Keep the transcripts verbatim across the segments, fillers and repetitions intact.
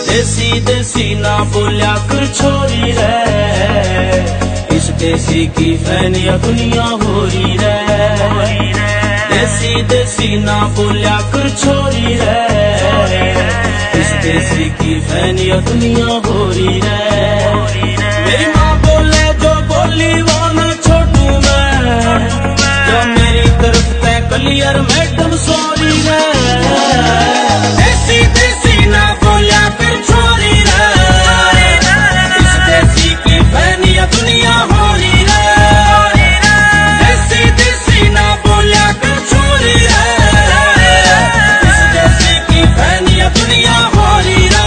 देसी देसी ना बोलिया कर छोरी रे, इस देसी की फैनिया दुनिया हो रही रे। देसी देसी ना बोलिया कर छोरी रे, इस देसी की फैनिया दुनिया हो रही रे। मेरी माँ बोले जो बोली वो ना छोड़ू मैं, जो मेरी तरफ तय क्लियर मैडम सॉरी रे। देसी देसी ना बोलिया कर छोरी रे, इस देसी की फैनिया दुनिया हो रही रे। देसी देसी ना बोलिया कर छोरी रे, इस देसी की फैनिया दुनिया हो रही रे।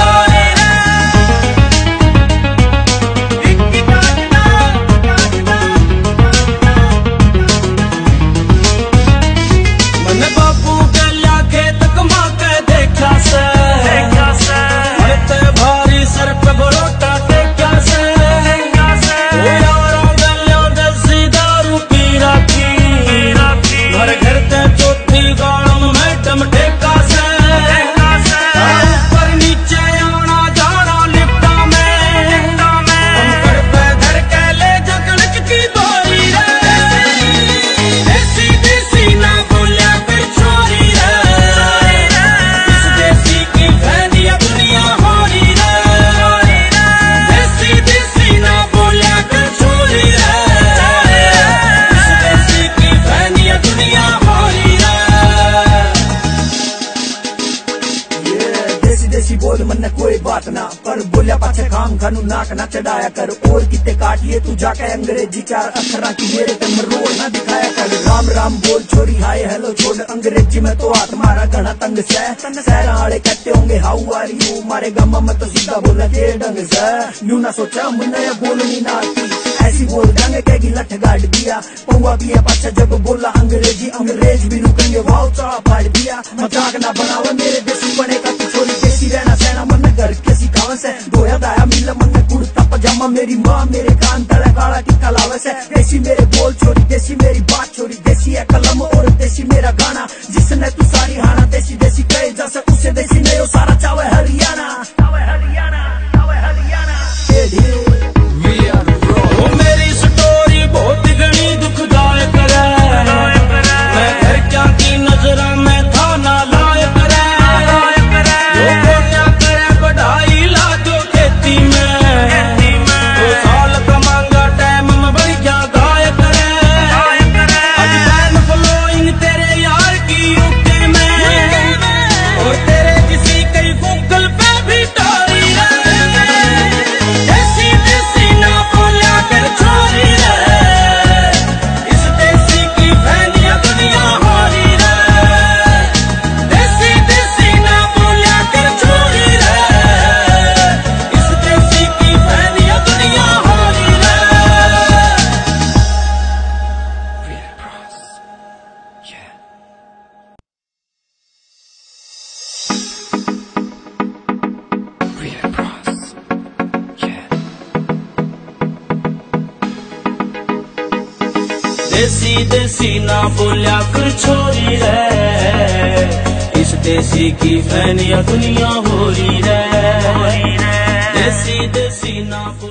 मन बापू गलिया खेत कमा के देखा से, मरते भारी सर पे बरोटा टेका से। ओ यारों गलियों देसी दारू पी रखी, घर घर ते चौथी गाड़म मैडम टेका से। ऊपर नीचे आना जाना लिफ्टा में, कंकड़ पे धर के ले जगड़ की बोरी रे। देसी देसी ना बोलिया कर छोरी रे, इस देसी की फैनिया दुनिया हो रही रे। देसी देसी ना बोलिया कर छोरी रे, इस देसी की फैनिया दुनिया हो रही रे। देसी देसी बोल मन कोई बात ना, पर बोलिया पाछे काम खानू नाक ना चढ़ाया कर। और किते काटिए तू जाके अंग्रेजी चार अक्षरा की मेरे ते मरोड़ ना दिखाया कर। राम राम बोल छोरी हाय हेलो छोड़, अंग्रेजी में तो हाथ मारा घना तंग से। सहरा आड़े कहते होंगे हाउ आर यू, मारे गम में तो सीधा बोला के ढंग से। न्यू ना सोचा मुन्ना या बोलनी ना आती, ऐसी बोल देंगे कहेगी लठ गाड़ दिया। पौवा पिया पाछा जब बोला अंग्रेजी, अंग्रेज भी रुकेंगे वाव चाह फाड़ दिया। मजाक ना बनावा मेरे देसी बनेगा तू छोरी, देसी रहना सहना मन घर के सिखावे से। धोया दाया मिला मन कुर्ता पजामा, मेरी माँ मेरे कान तले काला टिक्का लावे से। देसी मेरे बोल छोरी, देसी मेरी बात छोरी, देसी है कलम और देसी मेरा गाना। जिसने तू सारी हाना देसी देसी कहे जैसे उसे देसी नहीं हो सारा चावे हरियाणा, चावे हरियाणा, चावे हरियाणा। ओ मेरी स्टोरी बहुत घनी दुखदायक है, मैं घर क्या की नजर में था ना लायक रे। जो कोन्या करे बढ़ाई ला दो खेती में, दो साल कमांगा टाइम में बढ़ गया गायक रे। आज फैन फॉलोइंग तेरे यार की यूके में, और तेरे किसी कई गूगल पे भी टारी रे। देसी देसी ना बोलिया कर छोरी रे, इस देसी की फैनिया दुनिया हो रही रे। देसी देसी ना बोलिया कर छोरी रे, इस देसी की फैनिया दुनिया हो रही रे। देसी देसी ना बोलिया कर छोरी रे, इस देसी की फैनिया दुनिया हो रही रे। देसी देसी ना